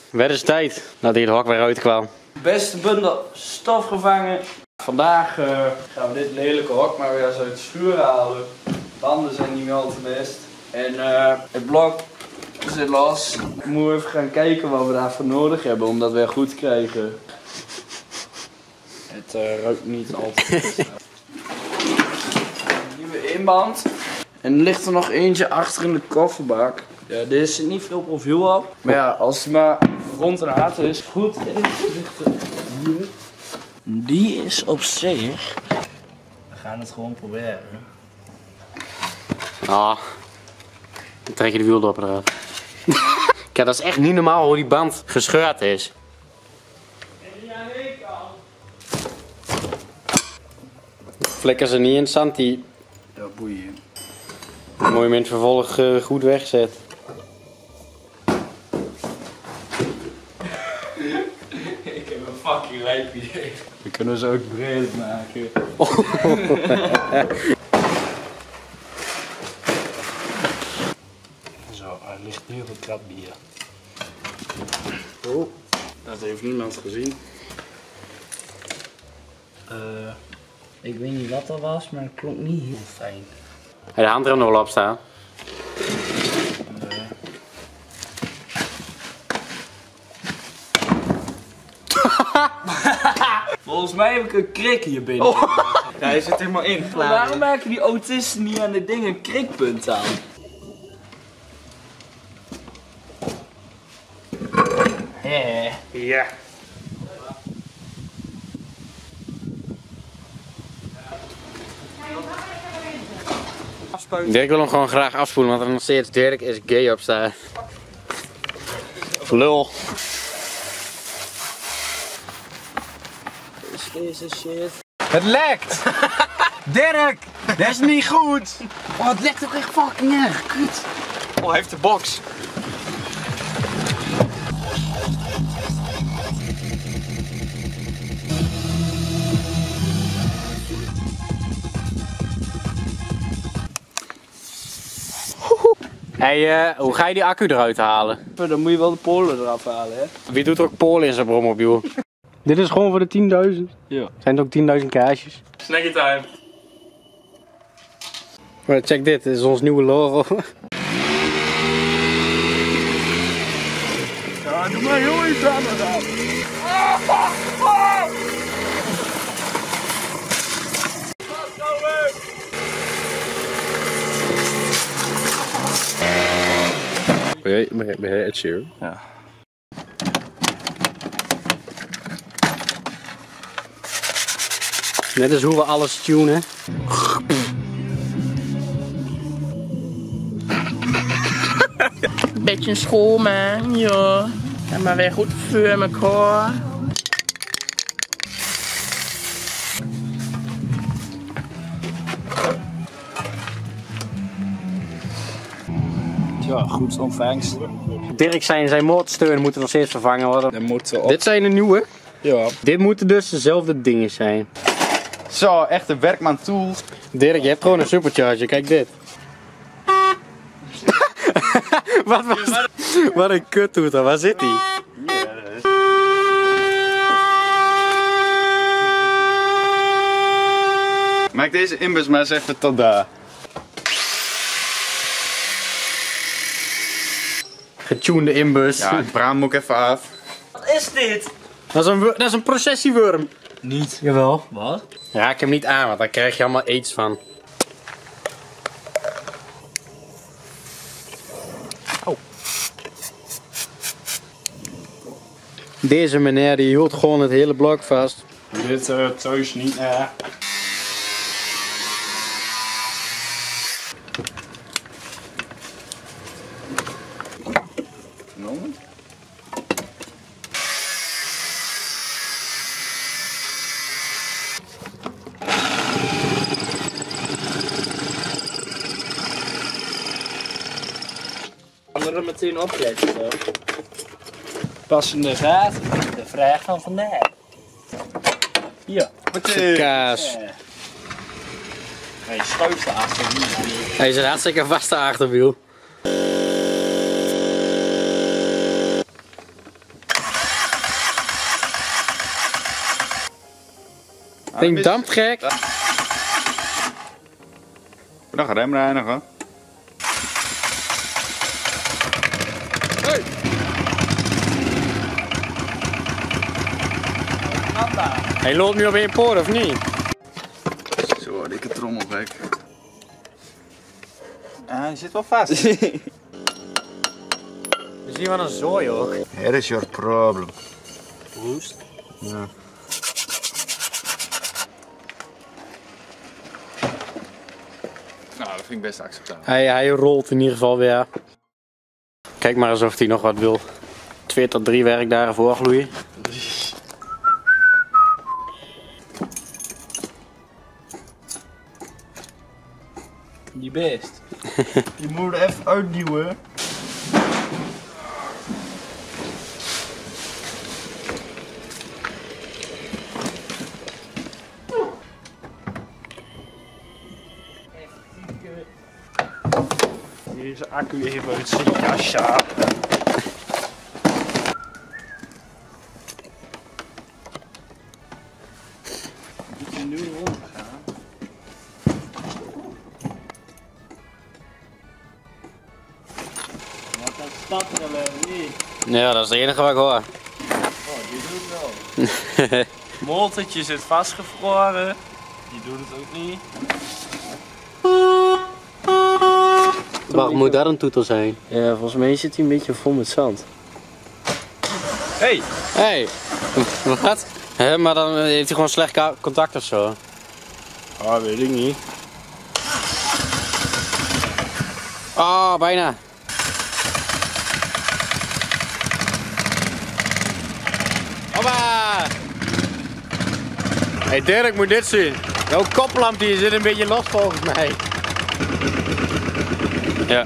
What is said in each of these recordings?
werd is tijd dat hij het hok weer uitkwam. Beste bundel stof gevangen. Vandaag gaan we dit lelijke hok maar weer eens uit de schuur halen. De banden zijn niet meer al te best. En het blok zit los. We moeten even gaan kijken wat we daarvoor nodig hebben om dat weer goed te krijgen. Het ruikt niet altijd. Nieuwe inband. En er ligt er nog eentje achter in de kofferbak. Ja, er zit niet veel profiel op. Maar ja, als het maar rond en hard is, goed. En ligt er hier. Die is op zich. We gaan het gewoon proberen. Ah, dan trek je de wieldoppen eruit. Kijk, dat is echt niet normaal hoe die band gescheurd is. Flikker ze niet in het zand, die Ja, boeien. mooi met vervolg goed wegzet. Ik heb een fucking lijp idee. We kunnen ze ook breed maken. Zo, hij ligt nu op het kratbier. Oh, dat heeft niemand gezien. Ik weet niet wat dat was, maar het klonk niet heel fijn. Heb je de handrem nog wel op staan? Nee. Volgens mij heb ik een krik hier binnen. Ja, hij zit helemaal in. Waarom maken die autisten niet aan dit ding een krikpunt aan? Ja. Dirk wil hem gewoon graag afspoelen, want er nog steeds Dirk is gay op staat. Lul. Is deze shit? Het lekt! Dirk! Dat is niet goed! Oh, het lekt ook echt fucking erg. Kut. Oh, hij heeft de box. Hey, hoe ga je die accu eruit halen? Dan moet je wel de polen eraf halen, hè? Wie doet er ook Polen in zijn brommobiel? Dit is gewoon voor de 10.000. Ja. Zijn het ook 10.000 kaarsjes? Snacky time. Maar check dit, dit is ons nieuwe logo. Ja, doe maar heel iets aan het aan. Ben jij Ed Sheeran? Ja. Net als hoe we alles tunen. Beetje schoonmaken, ja. En maar weer goed voor elkaar. Ja, goed ontvangst. Dirk zijn motorsteunen moeten nog steeds vervangen worden. Dan moeten we op. Dit zijn de nieuwe. Ja. Dit moeten dus dezelfde dingen zijn. Zo, echte werkman tools. Dirk, je hebt gewoon een supercharger, kijk dit. Wat was dat? Wat een kuttoeter, waar zit hij? Maak deze inbus maar eens even tot daar. Getunede inbus. Ja, het braam moet ik even af. Wat is dit? Dat is een processieworm. Niet. Jawel. Wat? Raak hem niet aan, want daar krijg je allemaal aids van. Oh. Deze meneer die hield gewoon het hele blok vast. Dit thuis niet. Genomen? Kan er meteen opletten zo. Passende raad. De vraag van vandaag. Ja. Kaas. Hij schuift de achterwiel. Hij zit hartstikke vast de achterwiel. Ding dampt gek. Nog remreinigen. Hey. Hij loopt nu op één poort of niet? Zo, dikke trommelgek. Hij zit wel vast. We zien wat een zooi ook. Here is your problem. Roest. Ja. Nou, dat vind ik best acceptabel. Hij rolt in ieder geval weer. Kijk maar eens of hij nog wat wil. 2 tot 3 werkdagen voorgloeien. Die best. Je moet er even uitduwen. Deze accu even uit zijn jasje. Moet je nu rondgaan? Wat dat stappelen, niet? Ja, dat is het enige wat ik hoor. Oh, die doet wel. Moltertje zit vastgevroren. Die doet het ook niet. Wat moet dat een toeter zijn? Ja, volgens mij zit hij een beetje vol met zand. Hey! Hey, wat? Hè, maar dan heeft hij gewoon slecht contact of zo. Oh, weet ik niet. Oh, bijna. Hoppa! Hey Dirk, moet dit zien. Jouw koplamp die zit een beetje los volgens mij. Ja.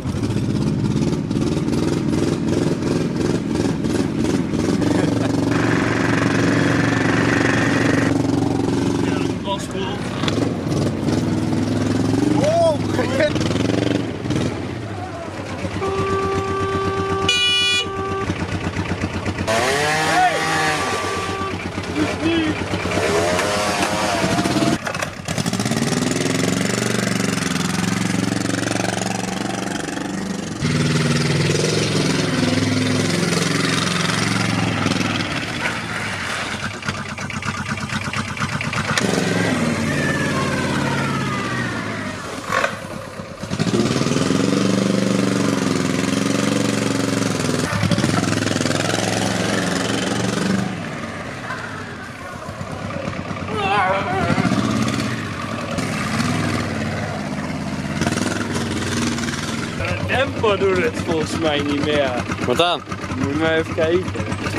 Tempo doet het volgens mij niet meer. Wat dan? Moet je maar even kijken.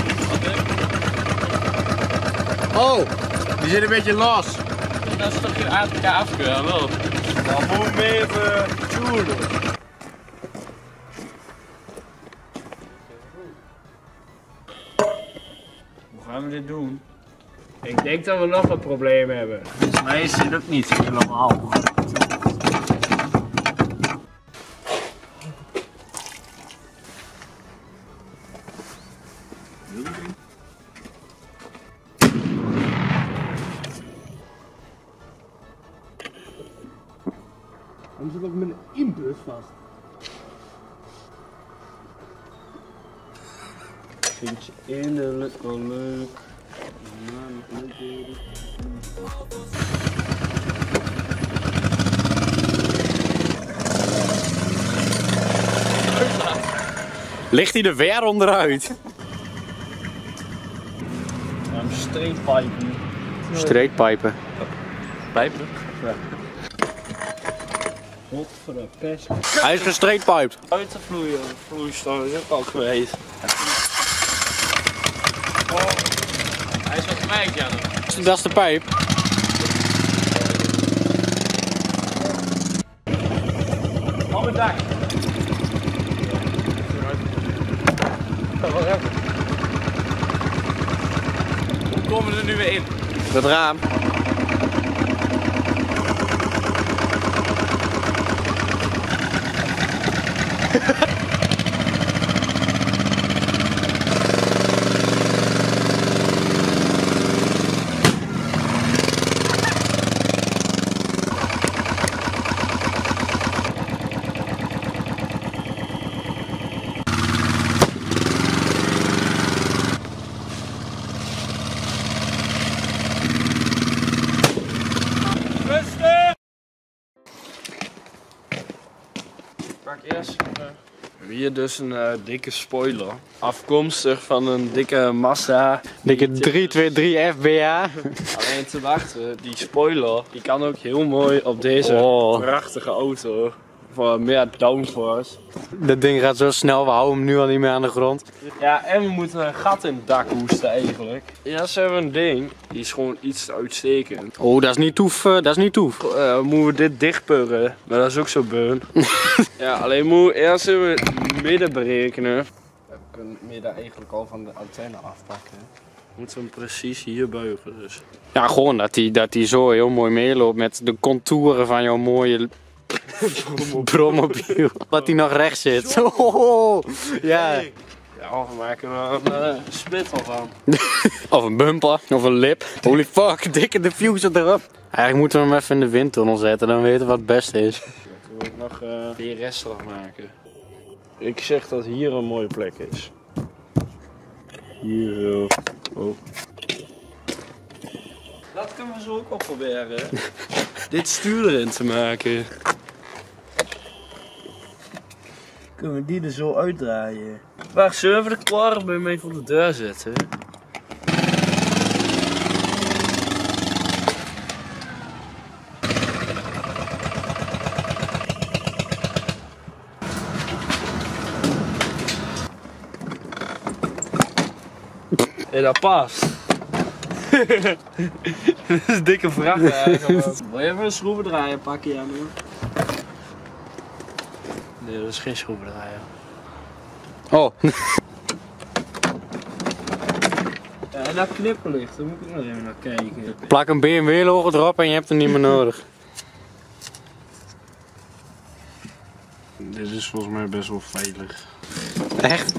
Oh, die zit een beetje los. Dat is toch geen ATK afkeuren, wel? Dan moet je even tunen. Hoe gaan we dit doen? Ik denk dat we nog een probleem hebben. Volgens mij is dit ook niet helemaal. Dan zit ook met een input vast. Vind je innerlijk wel leuk? Maar nog niet eerder. Ligt hij er weer onderuit? Een streetpijpen. Streekpijpen. Pijpen? Ja. Wat voor een pest. Hij is gestreekpijpt. Uit te vloeien, vloeistof is ook al geweest. Oh, hij is wat kwijt, ja. Dat is de pijp. Op het dak. Hoe komen we er nu weer in? Dat raam. Hier dus een dikke spoiler. Afkomstig van een dikke Mazda. Dikke 323 FBA. Alleen te wachten, die spoiler die kan ook heel mooi op deze prachtige auto. Voor meer downforce. Dat ding gaat zo snel, we houden hem nu al niet meer aan de grond. Ja, en we moeten een gat in het dak hoesten eigenlijk. Ja, ze hebben een ding, die is gewoon iets te uitstekend. Oh, dat is niet toef, dat is niet toef. Moeten we dit dichtpurren, maar dat is ook zo beun. Ja, alleen moeten we eerst even het midden berekenen. We kunnen het midden eigenlijk al van de antenne afpakken. Moeten we hem precies hier buigen dus. Ja, gewoon dat die zo heel mooi meeloopt met de contouren van jouw mooie brommobiel. Dat hij nog recht zit. Oh, ja. Ja, we maken er een spittel van. Of een bumper, of een lip. Holy fuck, dikke diffuser erop. Eigenlijk moeten we hem even in de windtunnel zetten, dan weten we wat het beste is. Dan moet ik nog weer restrig maken. Ik zeg dat hier een mooie plek is. Hier zo. Oh. Dat kunnen we zo ook wel proberen. Dit stuur erin te maken. Kunnen we die er zo uitdraaien? Waar zullen we de kwarren bij mij voor de deur zetten? En dat past. Dit is een dikke vrachtwagen. Wil je even een schroevendraaier pakken, Jan? Nee, dat is geen schroevendraaier. Oh. Ja, en dat knipperlicht, daar moet ik nog even naar kijken. Plak een BMW logo erop en je hebt hem niet meer nodig. Dit is volgens mij best wel veilig. Echt?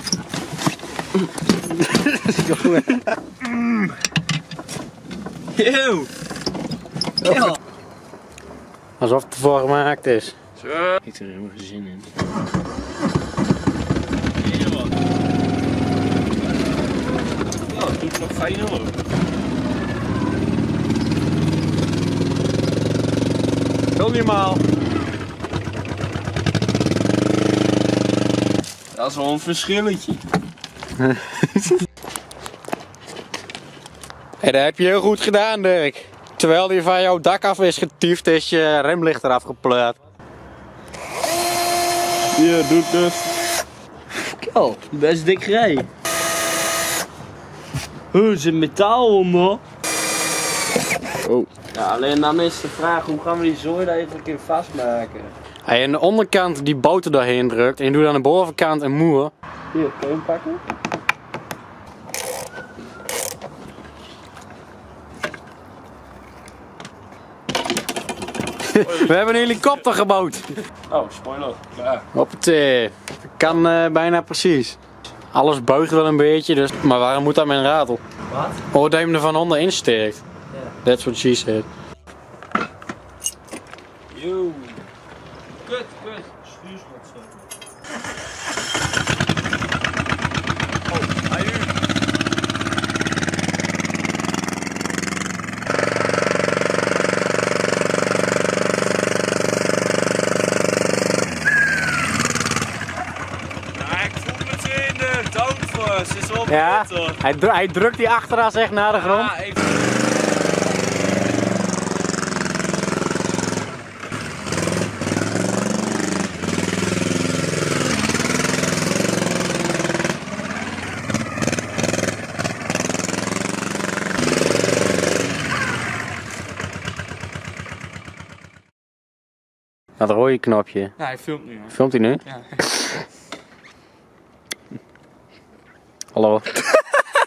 Eeuw! Ja. Alsof het ervoor gemaakt is. Zo. Ik heb er helemaal geen zin in. Ja, het doet nog fijn hoor. Heel normaal. Dat is wel een verschilletje. Hey, dat heb je heel goed gedaan, Dirk. Terwijl die van jouw dak af is getiefd, is je remlicht eraf gepleurd. Hier, doe het dus. Kijk, best dik rij. Er zit metaal onder. Oh. Ja, alleen dan is de vraag, hoe gaan we die zooi daar even een keer vastmaken? Hey, aan de onderkant die boter doorheen drukt en je doet aan de bovenkant een moer. Hier, kun je hem pakken? We hebben een helikopter gebouwd. Oh, spoiler. Klaar. Hoppatee. Kan bijna precies. Alles buigt wel een beetje, dus... maar waarom moet dat met een radel? Wat? Oh, dat je hem er van onder insteekt. Ja. That's what she said. Yo. Kut. Stuurslot zo. Oh, hij is wel Ja, hij drukt die achteras echt naar de grond. Dat rode knopje. Ja, hij filmt nu. Filmt hij nu? Ja. Hallo.